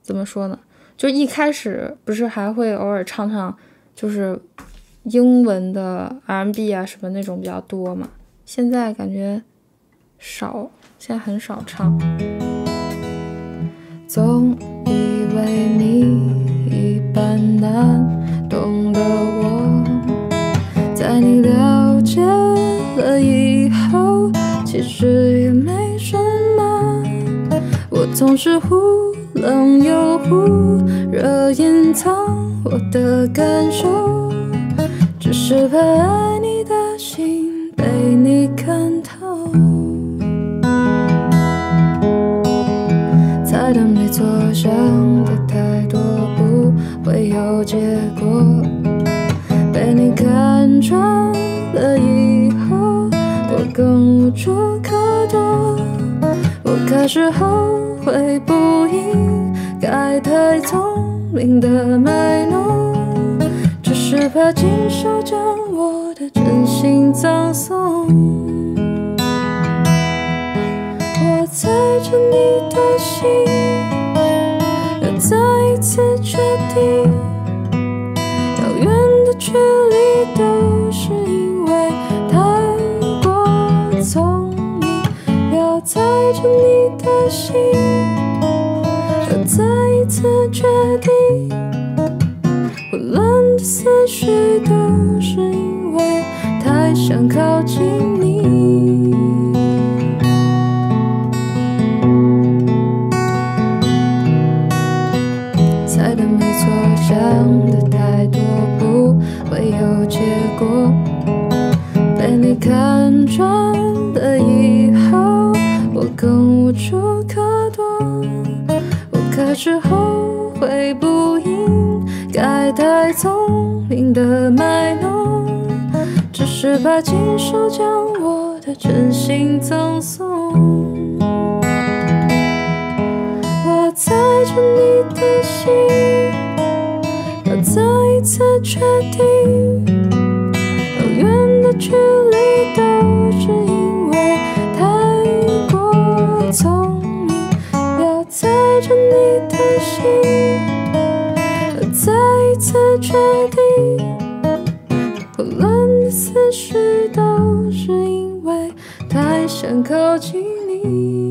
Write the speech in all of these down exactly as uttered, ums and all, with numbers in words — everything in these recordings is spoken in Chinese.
怎么说呢？就一开始不是还会偶尔唱唱，就是英文的 R and B 啊什么那种比较多嘛。现在感觉少，现在很少唱。总以为你一般难懂得我，在你了解了以后，其实也没什么。我总是忽冷又忽热，隐藏我的感受，只是怕爱你的心被你看透。猜的没错，想的太多不会有结果，被你看穿了以后，我更无处可躲。我开始后悔不应该太聪明的卖弄，只是怕亲手将我的真心葬送。我猜着你的心，要再一次确定，遥远的距离都是因为太过聪明。要猜着你的心，要再一次确定，混乱的思绪都是因为太想靠近你。猜的没错，想的太多不会有结果，被你看穿了以后，我更无处可躲。我开始后悔不应该太聪明的卖弄，只是怕亲手将我的真心葬送。我猜着你的心，要再一次确定，遥远的距离都是因为太过聪明。要猜着你的心，要再一次确定，混乱的思绪都是因为太想靠近你。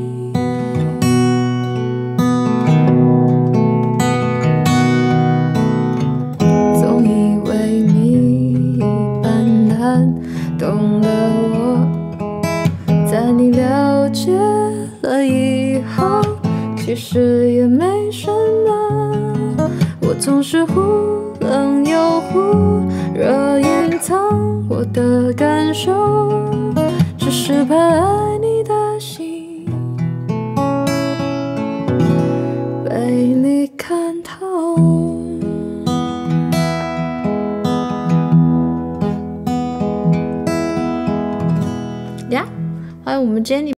懂得我，在你了解了以后，其实也没什么。我总是忽冷又忽热，隐藏我的感受，只是怕爱你的心被你看透。呀，欢迎我们 Jenny。